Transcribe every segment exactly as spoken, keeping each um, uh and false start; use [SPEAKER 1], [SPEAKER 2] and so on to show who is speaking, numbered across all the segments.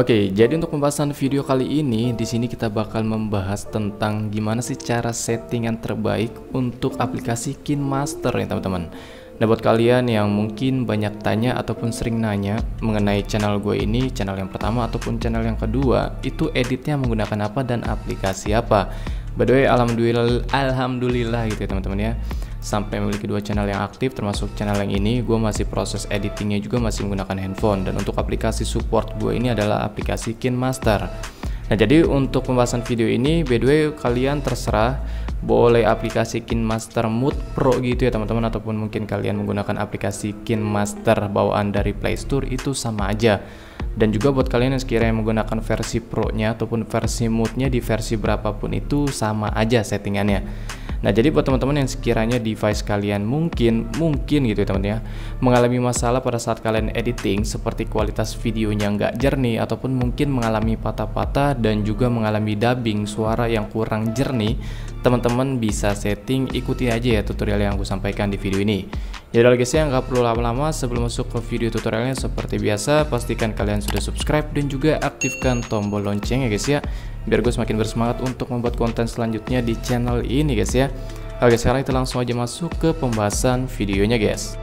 [SPEAKER 1] Oke, jadi untuk pembahasan video kali ini, di sini kita bakal membahas tentang gimana sih cara settingan terbaik untuk aplikasi KineMaster nih teman-teman. Nah, buat kalian yang mungkin banyak tanya ataupun sering nanya mengenai channel gue ini, channel yang pertama ataupun channel yang kedua, itu editnya menggunakan apa dan aplikasi apa. By the way, alhamdulillah, alhamdulillah gitu ya teman-teman ya. Sampai memiliki dua channel yang aktif, termasuk channel yang ini, gue masih proses editingnya juga masih menggunakan handphone. Dan untuk aplikasi support gue ini adalah aplikasi KineMaster. Nah, jadi untuk pembahasan video ini, by the way, kalian terserah boleh aplikasi KineMaster Mood Pro gitu ya teman-teman, ataupun mungkin kalian menggunakan aplikasi KineMaster bawaan dari Play Store, itu sama aja. Dan juga buat kalian yang sekiranya menggunakan versi Pro-nya ataupun versi Mood-nya di versi berapapun itu sama aja settingannya. Nah, jadi buat teman-teman yang sekiranya device kalian mungkin mungkin gitu ya teman ya, mengalami masalah pada saat kalian editing, seperti kualitas videonya nggak jernih ataupun mungkin mengalami patah-patah dan juga mengalami dubbing suara yang kurang jernih, teman-teman bisa setting, ikuti aja ya tutorial yang aku sampaikan di video ini. Ya udah guys ya, nggak perlu lama-lama, sebelum masuk ke video tutorialnya seperti biasa, pastikan kalian sudah subscribe dan juga aktifkan tombol lonceng ya guys ya, biar gue semakin bersemangat untuk membuat konten selanjutnya di channel ini guys ya. Oke, sekarang kita langsung aja masuk ke pembahasan videonya guys.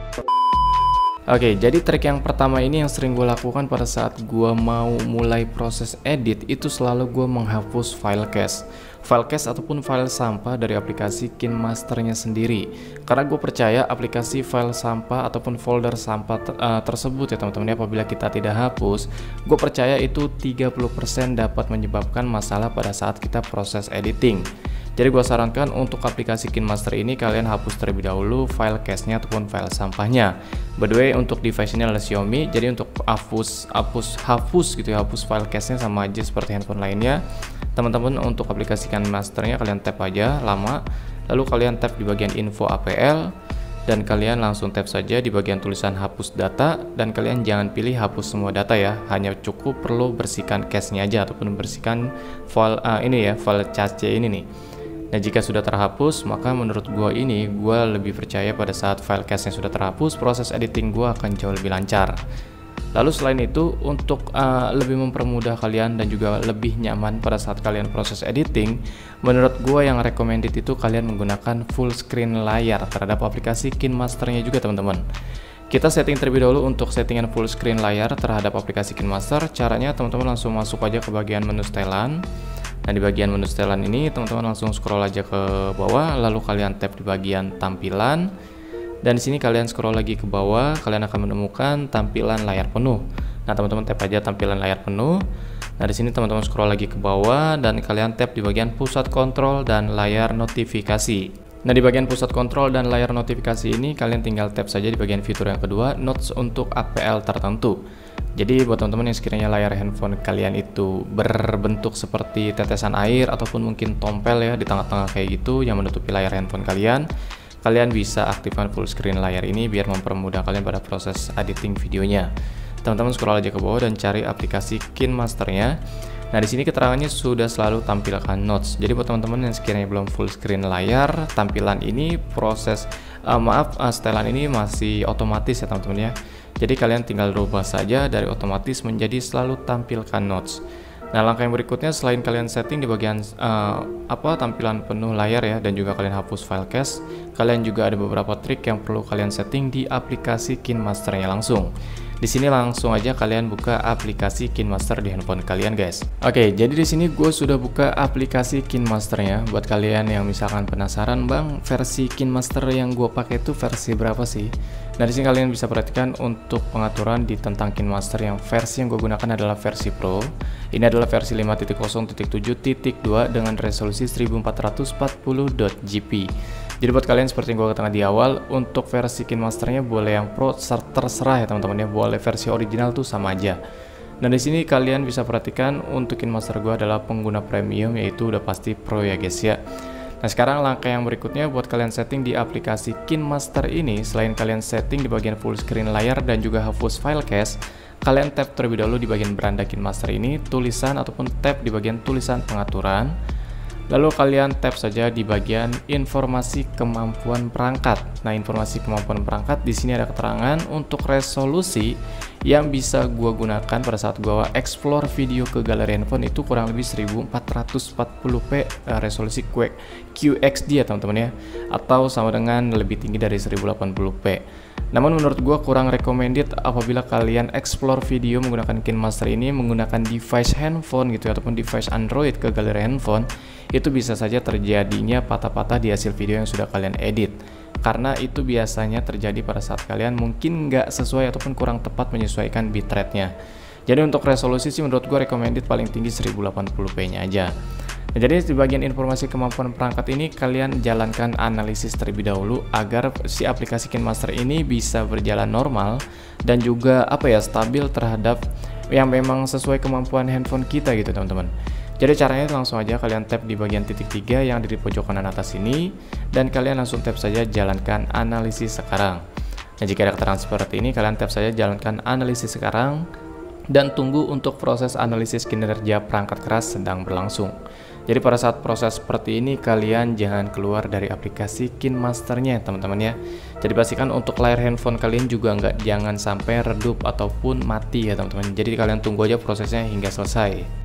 [SPEAKER 1] Oke, jadi trik yang pertama ini yang sering gue lakukan pada saat gue mau mulai proses edit, itu selalu gue menghapus file cache file cache ataupun file sampah dari aplikasi KineMasternya sendiri, karena gue percaya aplikasi file sampah ataupun folder sampah ter uh, tersebut ya teman-teman, apabila kita tidak hapus, gue percaya itu tiga puluh persen dapat menyebabkan masalah pada saat kita proses editing. Jadi gue sarankan untuk aplikasi KineMaster ini kalian hapus terlebih dahulu file cache-nya ataupun file sampahnya. By the way, untuk device ini adalah Xiaomi, jadi untuk hapus hapus hapus gitu ya, hapus file cache-nya sama aja seperti handphone lainnya. Teman-teman, untuk aplikasi KineMaster-nya kalian tap aja lama, lalu kalian tap di bagian info A P L dan kalian langsung tap saja di bagian tulisan hapus data, dan kalian jangan pilih hapus semua data ya, hanya cukup perlu bersihkan cache-nya aja ataupun bersihkan file uh, ini ya, file cache ini nih. Nah, jika sudah terhapus, maka menurut gua ini, gua lebih percaya pada saat file cache-nya sudah terhapus, proses editing gua akan jauh lebih lancar. Lalu selain itu, untuk uh, lebih mempermudah kalian dan juga lebih nyaman pada saat kalian proses editing, menurut gua yang recommended itu kalian menggunakan full screen layar terhadap aplikasi KineMaster-nya juga teman-teman. Kita setting terlebih dahulu untuk settingan full screen layar terhadap aplikasi KineMaster. Caranya teman-teman langsung masuk aja ke bagian menu setelan. Nah, di bagian menu setelan ini teman-teman langsung scroll aja ke bawah, lalu kalian tap di bagian tampilan, dan di sini kalian scroll lagi ke bawah, kalian akan menemukan tampilan layar penuh. Nah, teman-teman tap aja tampilan layar penuh. Nah, di sini teman-teman scroll lagi ke bawah dan kalian tap di bagian pusat kontrol dan layar notifikasi. Nah, di bagian pusat kontrol dan layar notifikasi ini kalian tinggal tap saja di bagian fitur yang kedua, notes untuk A P L tertentu. Jadi buat teman-teman yang sekiranya layar handphone kalian itu berbentuk seperti tetesan air ataupun mungkin tompel ya di tengah-tengah kayak gitu yang menutupi layar handphone kalian, kalian bisa aktifkan full screen layar ini biar mempermudah kalian pada proses editing videonya. Teman-teman scroll aja ke bawah dan cari aplikasi KineMaster-nya. Nah, di sini keterangannya sudah selalu tampilkan notes. Jadi buat teman-teman yang sekiranya belum full screen layar, tampilan ini proses uh, maaf uh, setelan ini masih otomatis ya teman-teman ya. Jadi kalian tinggal rubah saja dari otomatis menjadi selalu tampilkan notes. Nah, langkah yang berikutnya selain kalian setting di bagian uh, apa tampilan penuh layar ya, dan juga kalian hapus file cache, kalian juga ada beberapa trik yang perlu kalian setting di aplikasi KineMaster-nya langsung. Di sini langsung aja kalian buka aplikasi KineMaster di handphone kalian guys. Oke, jadi di sini gue sudah buka aplikasi KineMaster-nya. Buat kalian yang misalkan penasaran, bang, versi KineMaster yang gue pakai itu versi berapa sih? Nah, di sini kalian bisa perhatikan untuk pengaturan di tentang KineMaster yang versi yang gue gunakan adalah versi Pro. Ini adalah versi lima titik nol titik tujuh titik dua dengan resolusi seribu empat ratus empat puluh G P. Jadi buat kalian seperti yang gue katakan di awal, untuk versi KineMaster-nya boleh yang Pro terserah ya teman-teman ya, boleh versi original tuh sama aja. Nah, di sini kalian bisa perhatikan untuk KineMaster gue adalah pengguna premium, yaitu udah pasti Pro ya guys ya. Nah, sekarang langkah yang berikutnya buat kalian setting di aplikasi KineMaster ini, selain kalian setting di bagian full screen layar dan juga hapus file cache, kalian tap terlebih dahulu di bagian beranda KineMaster ini, tulisan ataupun tap di bagian tulisan pengaturan. Lalu kalian tap saja di bagian informasi kemampuan perangkat. Nah, informasi kemampuan perangkat di sini ada keterangan untuk resolusi yang bisa gua gunakan pada saat gua explore video ke galeri handphone itu kurang lebih seribu empat ratus empat puluh p uh, resolusi Q X D ya teman-teman ya, atau sama dengan lebih tinggi dari seribu delapan puluh p. Namun menurut gua kurang recommended apabila kalian explore video menggunakan KineMaster ini menggunakan device handphone gitu ya, ataupun device Android ke galeri handphone. Itu bisa saja terjadinya patah-patah di hasil video yang sudah kalian edit, karena itu biasanya terjadi pada saat kalian mungkin nggak sesuai ataupun kurang tepat menyesuaikan bitrate-nya. Jadi untuk resolusi sih menurut gue recommended paling tinggi seribu delapan puluh p nya aja. Nah, jadi di bagian informasi kemampuan perangkat ini kalian jalankan analisis terlebih dahulu agar si aplikasi KineMaster ini bisa berjalan normal dan juga apa ya stabil terhadap yang memang sesuai kemampuan handphone kita gitu teman-teman. Jadi caranya langsung aja kalian tap di bagian titik tiga yang di pojok kanan atas ini dan kalian langsung tap saja jalankan analisis sekarang. Nah, jika ada keterangan seperti ini kalian tap saja jalankan analisis sekarang dan tunggu untuk proses analisis kinerja perangkat keras sedang berlangsung. Jadi pada saat proses seperti ini kalian jangan keluar dari aplikasi KineMaster-nya teman-teman ya. Jadi pastikan untuk layar handphone kalian juga nggak jangan sampai redup ataupun mati ya teman-teman. Jadi kalian tunggu aja prosesnya hingga selesai.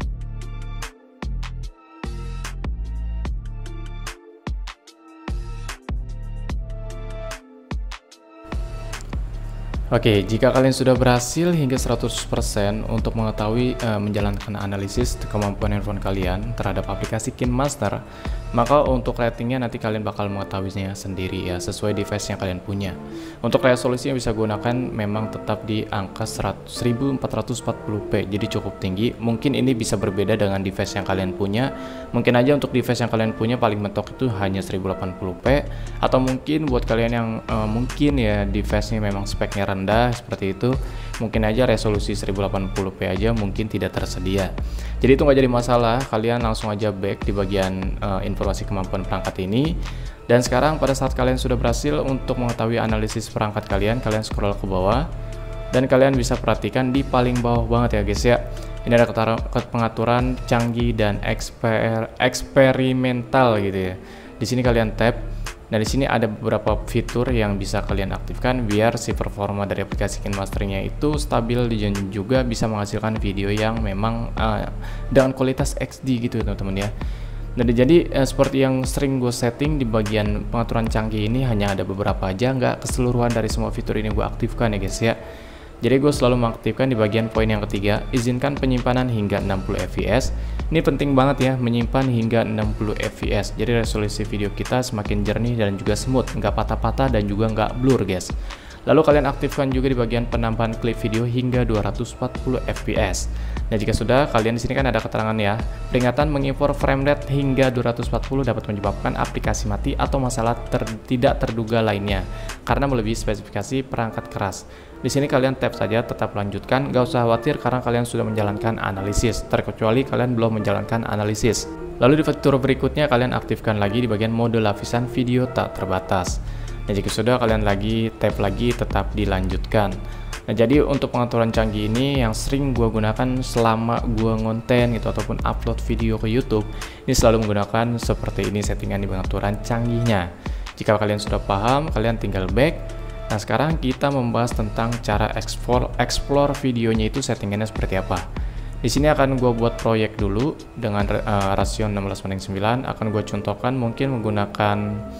[SPEAKER 1] Oke, jika kalian sudah berhasil hingga seratus persen untuk mengetahui uh, menjalankan analisis kemampuan handphone kalian terhadap aplikasi KineMaster, maka untuk ratingnya nanti kalian bakal mengetahuinya sendiri ya, sesuai device yang kalian punya. Untuk resolusi yang bisa gunakan memang tetap di angka seribu empat ratus empat puluh p, jadi cukup tinggi. Mungkin ini bisa berbeda dengan device yang kalian punya. Mungkin aja untuk device yang kalian punya paling mentok itu hanya seribu delapan puluh p, atau mungkin buat kalian yang uh, mungkin ya device-nya memang speknya rendah seperti itu, mungkin aja resolusi seribu delapan puluh p aja mungkin tidak tersedia. Jadi itu nggak jadi masalah, kalian langsung aja back di bagian uh, informasi kemampuan perangkat ini. Dan sekarang pada saat kalian sudah berhasil untuk mengetahui analisis perangkat kalian, kalian scroll ke bawah dan kalian bisa perhatikan di paling bawah banget ya guys ya. Ini ada pengaturan canggih dan eksper eksperimental gitu ya. Di sini kalian tap. Nah, di sini ada beberapa fitur yang bisa kalian aktifkan biar si performa dari aplikasi KineMaster-nya itu stabil dan juga bisa menghasilkan video yang memang uh, dengan kualitas X D gitu teman-teman ya. Nah, jadi uh, seperti yang sering gue setting di bagian pengaturan canggih ini hanya ada beberapa aja, nggak keseluruhan dari semua fitur ini gue aktifkan ya guys ya. Jadi gue selalu mengaktifkan di bagian poin yang ketiga, izinkan penyimpanan hingga enam puluh F P S. Ini penting banget ya, menyimpan hingga enam puluh F P S. Jadi resolusi video kita semakin jernih dan juga smooth, nggak patah-patah dan juga nggak blur guys. Lalu kalian aktifkan juga di bagian penambahan klip video hingga dua ratus empat puluh F P S. Nah, jika sudah, kalian di sini kan ada keterangan ya, peringatan mengimpor frame rate hingga dua ratus empat puluh dapat menyebabkan aplikasi mati atau masalah ter tidak terduga lainnya karena melebihi spesifikasi perangkat keras. Di sini kalian tap saja tetap lanjutkan, gak usah khawatir karena kalian sudah menjalankan analisis, terkecuali kalian belum menjalankan analisis. Lalu di fitur berikutnya kalian aktifkan lagi di bagian mode lapisan video tak terbatas. Nah, jika sudah kalian lagi tap lagi tetap dilanjutkan. Nah, jadi untuk pengaturan canggih ini yang sering gua gunakan selama gua ngonten gitu ataupun upload video ke YouTube, ini selalu menggunakan seperti ini settingan di pengaturan canggihnya. Jika kalian sudah paham, kalian tinggal back. Nah, sekarang kita membahas tentang cara explore, explore videonya itu settingannya seperti apa. Di sini akan gue buat proyek dulu dengan uh, rasio enam belas banding sembilan. Akan gue contohkan mungkin menggunakan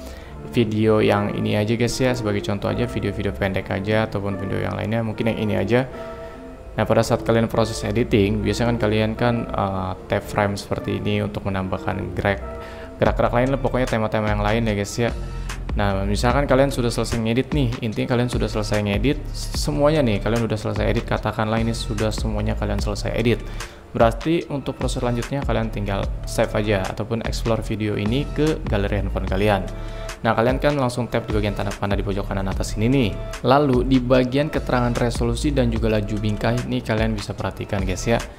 [SPEAKER 1] video yang ini aja guys ya, sebagai contoh aja video-video pendek aja ataupun video yang lainnya mungkin yang ini aja. Nah, pada saat kalian proses editing, biasanya kan kalian kan uh, tap frame seperti ini untuk menambahkan gerak gerak-gerak lain lah, pokoknya tema-tema yang lain ya guys ya. Nah, misalkan kalian sudah selesai ngedit nih, intinya kalian sudah selesai ngedit semuanya nih, kalian sudah selesai edit, katakanlah ini sudah semuanya kalian selesai edit. Berarti untuk proses selanjutnya kalian tinggal save aja ataupun explore video ini ke galeri handphone kalian. Nah, kalian kan langsung tap di bagian tanda panah di pojok kanan atas ini nih. Lalu di bagian keterangan resolusi dan juga laju bingkai ini kalian bisa perhatikan guys ya.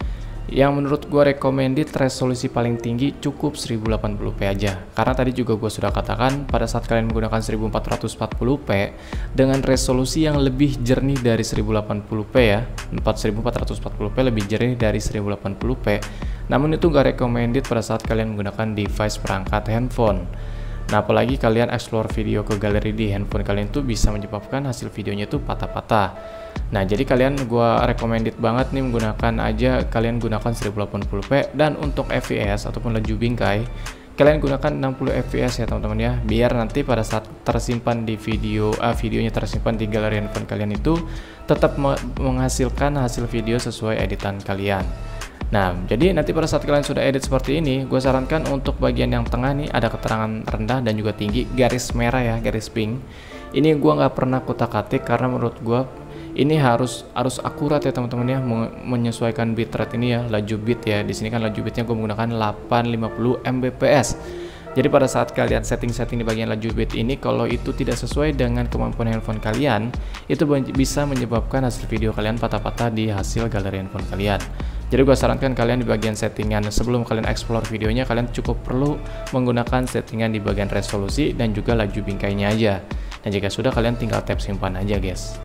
[SPEAKER 1] Yang menurut gue recommended resolusi paling tinggi cukup seribu delapan puluh p aja, karena tadi juga gue sudah katakan pada saat kalian menggunakan seribu empat ratus empat puluh p dengan resolusi yang lebih jernih dari seribu delapan puluh p ya, seribu empat ratus empat puluh p lebih jernih dari seribu delapan puluh p, namun itu gak recommended pada saat kalian menggunakan device perangkat handphone. Nah, apalagi kalian explore video ke galeri di handphone kalian tuh bisa menyebabkan hasil videonya tuh patah-patah. Nah, jadi kalian gua recommended banget nih menggunakan aja kalian gunakan seribu delapan puluh p, dan untuk F P S ataupun laju bingkai kalian gunakan enam puluh F P S ya teman-teman ya, biar nanti pada saat tersimpan di video uh, videonya tersimpan di galeri handphone kalian itu tetap menghasilkan hasil video sesuai editan kalian. Nah, jadi nanti pada saat kalian sudah edit seperti ini, gue sarankan untuk bagian yang tengah nih ada keterangan rendah dan juga tinggi, garis merah ya, garis pink. Ini gue nggak pernah kutak-atik karena menurut gue ini harus harus akurat ya teman-teman ya, menyesuaikan bitrate ini ya, laju bit ya. Di sini kan laju bitnya gue menggunakan delapan ratus lima puluh megabits. Jadi pada saat kalian setting-setting di bagian laju bit ini, kalau itu tidak sesuai dengan kemampuan handphone kalian, itu bisa menyebabkan hasil video kalian patah-patah di hasil galeri handphone kalian. Jadi gue sarankan kalian di bagian settingan sebelum kalian explore videonya, kalian cukup perlu menggunakan settingan di bagian resolusi dan juga laju bingkainya aja. Dan jika sudah, kalian tinggal tap simpan aja guys.